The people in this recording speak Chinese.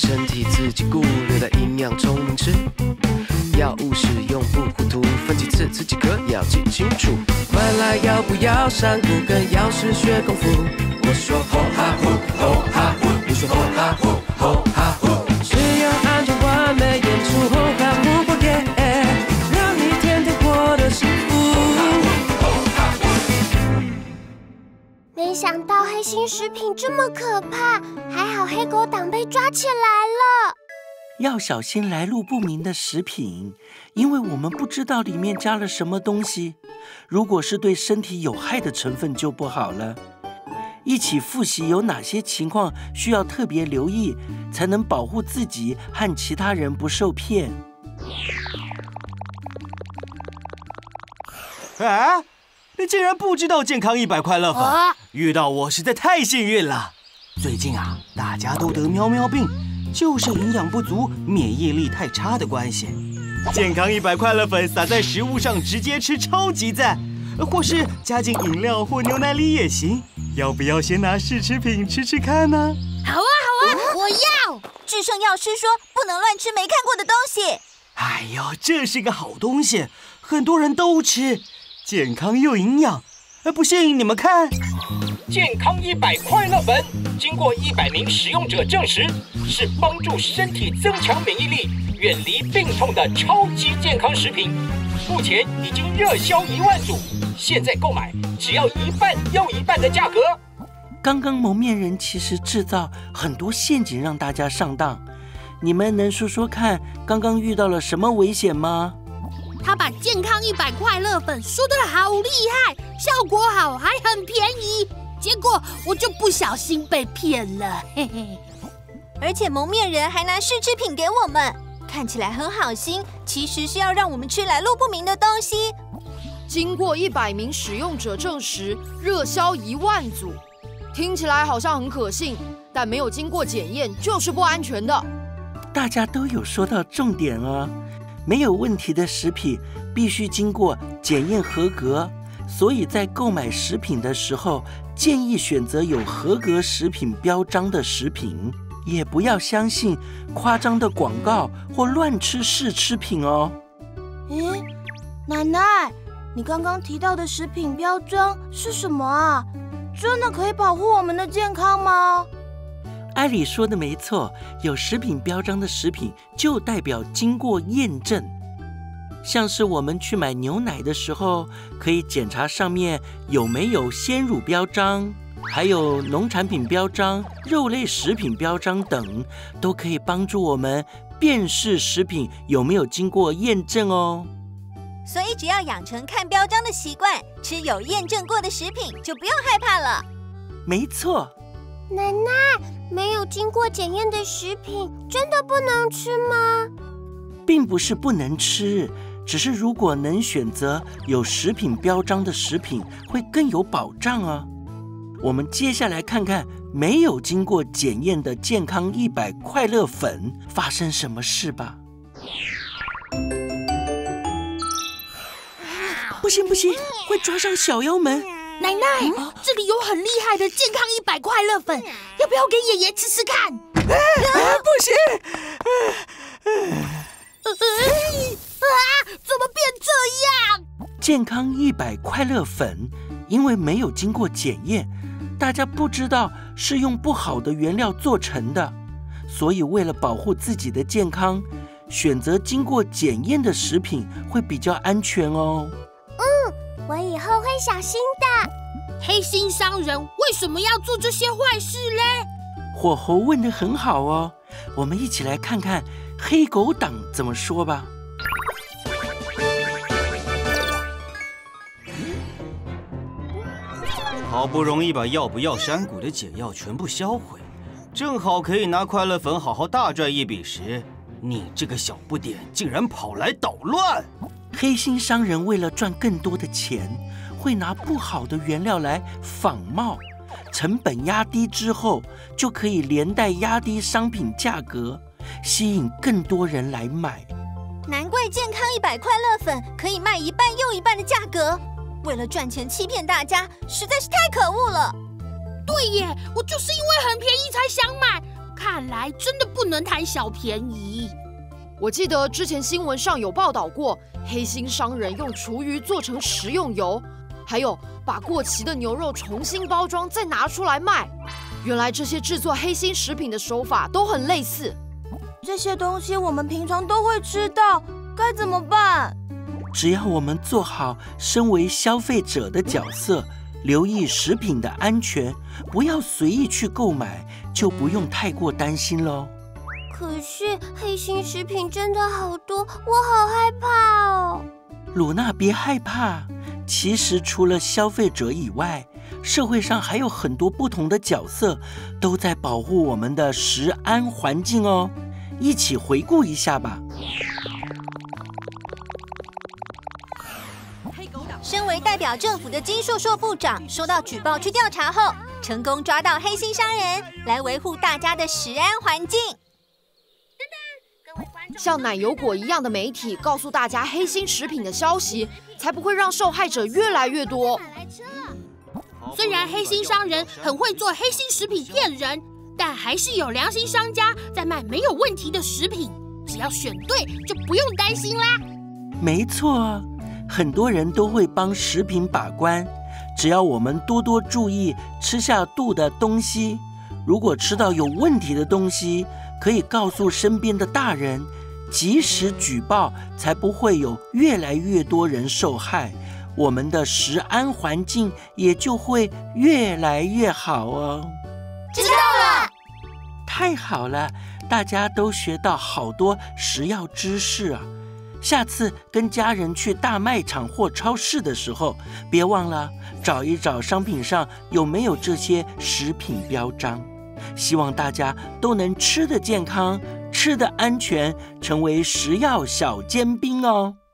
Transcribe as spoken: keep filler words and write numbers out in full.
身体自己顾，略带营养聪明吃。药物使用不糊涂，分几次吃几颗要记清楚。快来要不要山谷跟药师学功夫？我说吼哈呼吼哈呼，你说吼哈呼吼哈呼。只要安全完美演出，吼哈呼过夜，让你天天过得幸福。 没想到黑心食品这么可怕，还好黑狗党被抓起来了。 要小心来路不明的食品，因为我们不知道里面加了什么东西。如果是对身体有害的成分就不好了。一起复习有哪些情况需要特别留意，才能保护自己和其他人不受骗。 啊！你竟然不知道健康一百快乐粉， 啊、 遇到我实在太幸运了。最近啊，大家都得喵喵病，就是营养不足、免疫力太差的关系。健康一百快乐粉撒在食物上直接吃超级赞，或是加进饮料或牛奶里也行。要不要先拿试吃品吃吃看呢？ 好啊好啊，我要！ 至圣药师说不能乱吃没看过的东西。 哎呦，这是个好东西，很多人都吃。健康又营养，不信你们看。 健康一百快乐粉经过一百名使用者证实，是帮助身体增强免疫力、远离病痛的超级健康食品。目前已经热销一万组，现在购买只要一半又一半的价格。 刚刚蒙面人其实制造很多陷阱让大家上当，你们能说说看，刚刚遇到了什么危险吗？ 他把健康一百快乐粉说得好厉害，效果好，还很便宜，结果我就不小心被骗了，嘿嘿。 而且蒙面人还拿试吃品给我们，看起来很好心，其实是要让我们吃来路不明的东西。 经过一百名使用者证实，热销一万组，听起来好像很可信，但没有经过检验就是不安全的。 大家都有说到重点哦。没有问题的食品必须经过检验合格，所以在购买食品的时候，建议选择有合格食品标章的食品，也不要相信夸张的广告或乱吃试吃品哦。 咦，奶奶，你刚刚提到的食品标章是什么啊？真的可以保护我们的健康吗？ 艾里说的没错，有食品标章的食品就代表经过验证。像是我们去买牛奶的时候，可以检查上面有没有鲜乳标章，还有农产品标章、肉类食品标章等，都可以帮助我们辨识食品有没有经过验证哦。 所以只要养成看标章的习惯，吃有验证过的食品就不用害怕了。 没错。 奶奶，没有经过检验的食品真的不能吃吗？ 并不是不能吃，只是如果能选择有食品标章的食品，会更有保障啊。我们接下来看看没有经过检验的健康一百快乐粉发生什么事吧。不行不行，会抓上小妖们。 奶奶，嗯、这里有很厉害的健康一百快乐粉，要不要给爷爷吃吃看？ 啊啊、不行！ 啊！怎么变这样？ 健康一百快乐粉，因为没有经过检验，大家不知道是用不好的原料做成的，所以为了保护自己的健康，选择经过检验的食品会比较安全哦。 嗯，我以后会小心的。 黑心商人为什么要做这些坏事嘞？ 火猴问得很好哦，我们一起来看看黑狗党怎么说吧。 好不容易把要不要山谷的解药全部销毁，正好可以拿快乐粉好好大赚一笔时，你这个小不点竟然跑来捣乱！ 黑心商人为了赚更多的钱，会拿不好的原料来仿冒，成本压低之后，就可以连带压低商品价格，吸引更多人来买。 难怪健康一百快乐粉可以卖一半又一半的价格，为了赚钱欺骗大家，实在是太可恶了。 对耶，我就是因为很便宜才想买， 看来真的不能贪小便宜。 我记得之前新闻上有报道过，黑心商人用厨余做成食用油，还有把过期的牛肉重新包装再拿出来卖。原来这些制作黑心食品的手法都很类似。 这些东西我们平常都会吃到，该怎么办？ 只要我们做好身为消费者的角色，留意食品的安全，不要随意去购买，就不用太过担心喽。 可是黑心食品真的好多，我好害怕哦。 鲁娜，别害怕，其实除了消费者以外，社会上还有很多不同的角色都在保护我们的食安环境哦。一起回顾一下吧。 身为代表政府的金硕硕部长收到举报去调查后，成功抓到黑心商人，来维护大家的食安环境。 像奶油果一样的媒体告诉大家黑心食品的消息，才不会让受害者越来越多。 虽然黑心商人很会做黑心食品骗人，但还是有良心商家在卖没有问题的食品，只要选对就不用担心啦。 没错，很多人都会帮食品把关，只要我们多多注意吃下肚的东西，如果吃到有问题的东西，可以告诉身边的大人，及时举报，才不会有越来越多人受害，我们的食安环境也就会越来越好哦。 知道了。 太好了，大家都学到好多食药知识啊！下次跟家人去大卖场或超市的时候，别忘了找一找商品上有没有这些食品标章。希望大家都能吃得健康，吃得安全，成为食药小尖兵哦。